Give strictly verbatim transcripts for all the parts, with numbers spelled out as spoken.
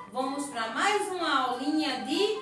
Vamos para mais uma aulinha de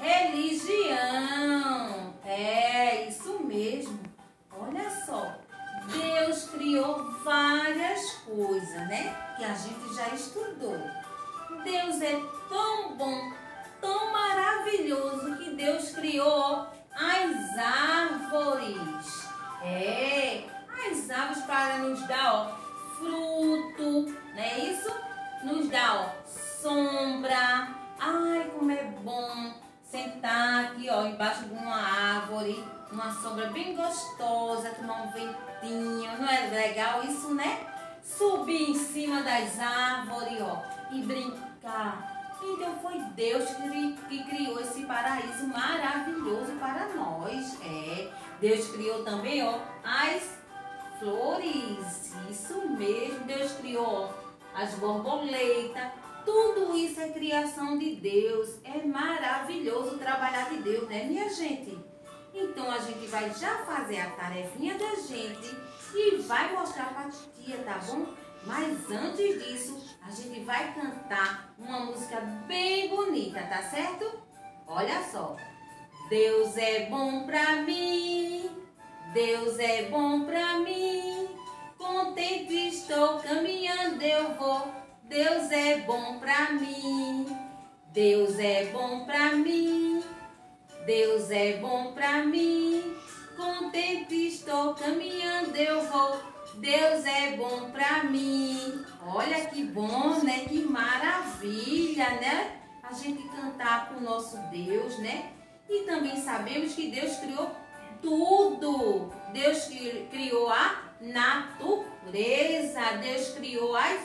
religião. É, isso mesmo. Olha só. Deus criou várias coisas, né? Que a gente já estudou. Deus é tão bom, tão maravilhoso que Deus criou as árvores. É, as árvores para nos dar, ó, fruto, não é isso? Nos dá, ó, sombra. Ai, como é bom sentar aqui, ó, embaixo de uma árvore, uma sombra bem gostosa, tomar um ventinho. Não é legal isso, né? Subir em cima das árvores, ó, e brincar. Então foi Deus que, que criou esse paraíso maravilhoso para nós. É, Deus criou também, ó, as flores. Isso mesmo, Deus criou, ó, as borboletas. Tudo isso é criação de Deus. É maravilhoso trabalhar de Deus, né, minha gente? Então a gente vai já fazer a tarefinha da gente e vai mostrar para a titia, tá bom? Mas antes disso, a gente vai cantar uma música bem bonita, tá certo? Olha só. Deus é bom pra mim, Deus é bom pra mim, contente estou, caminhando eu vou, Deus é bom pra mim, Deus é bom pra mim, Deus é bom pra mim, contente estou, caminhando eu vou, Deus é bom pra mim. Olha que bom, né? Que maravilha, né? A gente cantar com o nosso Deus, né? E também sabemos que Deus criou tudo. Deus criou a natureza. Deus criou as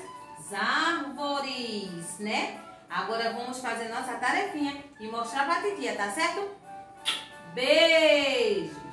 árvores, né? Agora vamos fazer nossa tarefinha e mostrar pra titia, tá certo? Beijo!